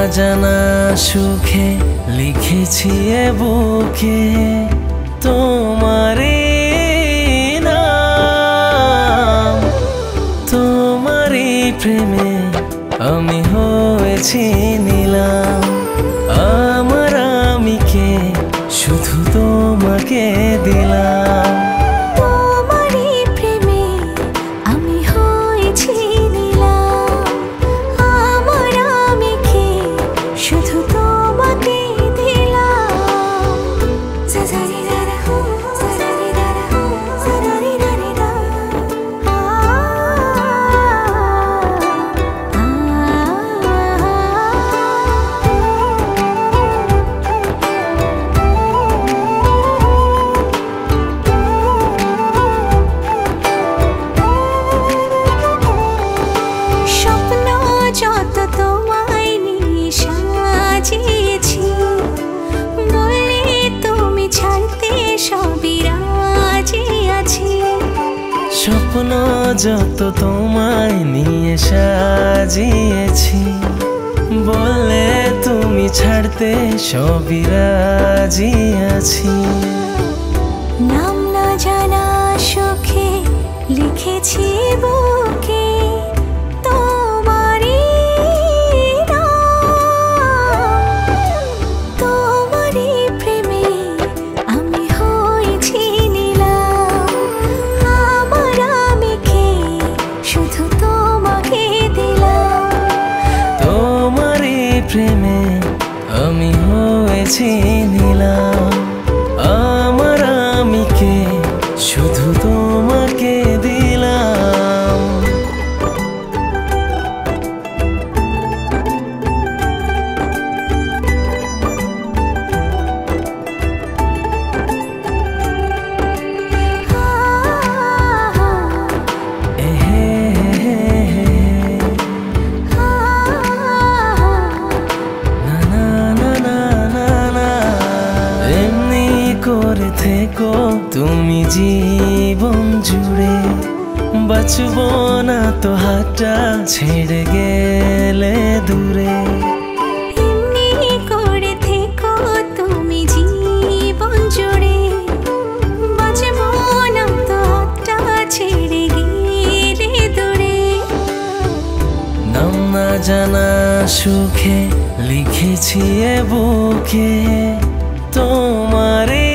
জানা সুখে লিখেছি এ বুকে তোমারে নাম। তোমারই প্রেমে আমি হয়েছি নিলাম। আমার আমিকে শুধু তোমাকে দিলাম। স্বপ্ন যত তোমায় নিয়ে সাজিয়েছি, বললে তুমি ছাড়তে সবই রাজি আছি। নাম না জানা সুখে লিখেছি বুকে তোমারই নাম। তোমারই প্রেমে আমি হয়েছি নিলাম। আমার আমিকে শুধু তোমাকে দিলাম। তোমারই প্রেমে আমি হয়েছি নিলাম। আমার আমিকে শুধু তোমাকে দিলাম। থেকো তুমি জীবন জুড়ে, বাঁচবো না তো হাতটা ছেড়ে গেলে দূরে। এমনি করে থেকো তুমি জীবন জুড়ে, বাঁচবো না তো হাতটা ছেড়ে গেলে দূরে। নাম না জানা সুখে লিখেছি এ বুকে তোমারে